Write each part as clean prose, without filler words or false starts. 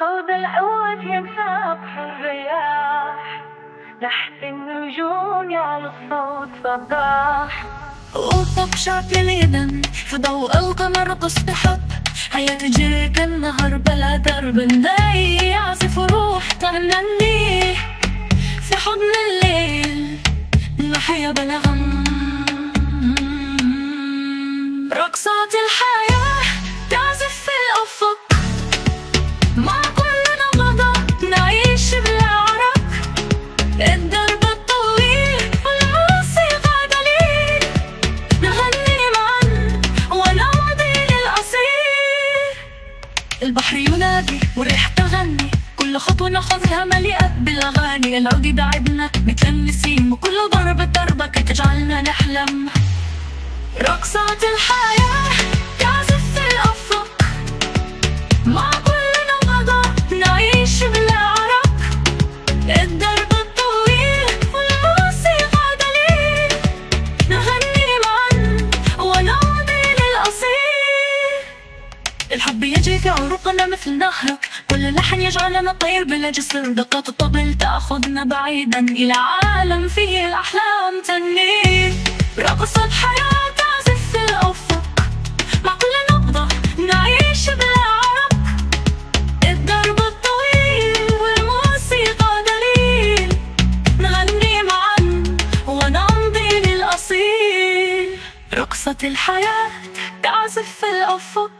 صوت العود ينساب في الرياح، لحن النجوم يعلى الصوت صداح. وطبشة اليدن في ضوء القمر قص بحب، هيا تجيك النهر بلا درب الناي، يعزف روح تغني في حضن الليل، نحيا بلا غم. رقصات الحياة تعزف في الأفق، مع كل نبضة نعيش بلا عرق. الدرب الطويل والموسيقى دليل، نغني معا ونمضي للأصيل. البحر ينادي والريح تغني، كل خطوة ناخذها مليئة بالأغاني. العود يداعبنا مثل النسيم، وكل ضربة ضربة تجعلنا نحلم. رقصات الحياة تعزف في الأفق، مع كل نبضة نعيش بلا عرق. الدرب الطويل والموسيقى دليل، نغني معا ونمضي للأصيل. الحب يجري في عروقنا مثل نهر، كل لحن يجعلنا نطير بلا جسر. دقات الطبل تأخذنا بعيدا إلى عالم فيه الأحلام تني. رقصة حياة تعزف في الأفق، مع كل نبضة نعيش بلا عرق. الدرب الطويل والموسيقى دليل، نغني معا ونمضي للأصيل. رقصة الحياة تعزف في الأفق،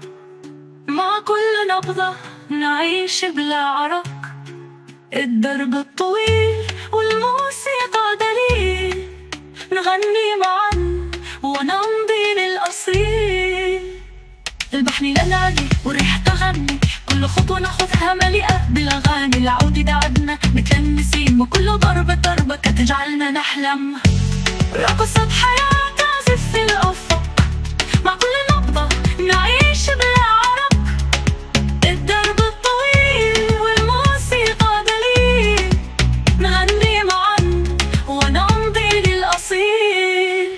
مع كل نبضة نعيش بلا عرق. الدرب الطويل والموسيقى دليل، نغني معا ونمضي للأصيل. البحر ينادي والريح تغني، كل خطوة ناخذها مليئة بالأغاني. العود يداعبنا مثل النسيم، وكل ضربة ضربة تجعلنا نحلم. رقصة حياة تعزف في الأفق، مع كل نبضة نعيش بلا عرق. الدرب الطويل والموسيقى دليل، نغني معا ونمضي للأصيل.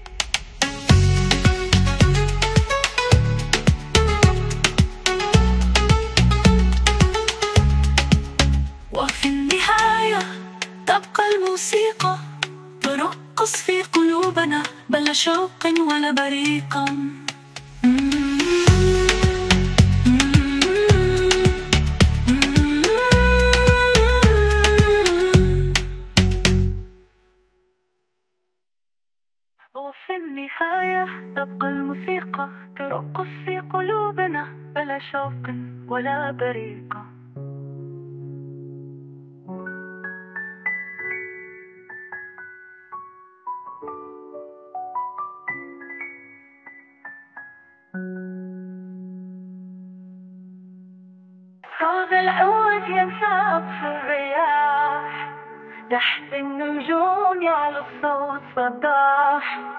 وفي النهاية تبقى الموسيقى ترقص في قلوبنا بلا شوق ولا بريق. وفي النهاية تبقى الموسيقى ترقص في قلوبنا بلا شوق ولا بريقة. صوت العود ينساب في الرياح، لحن النجوم يعلى الصوت صداح.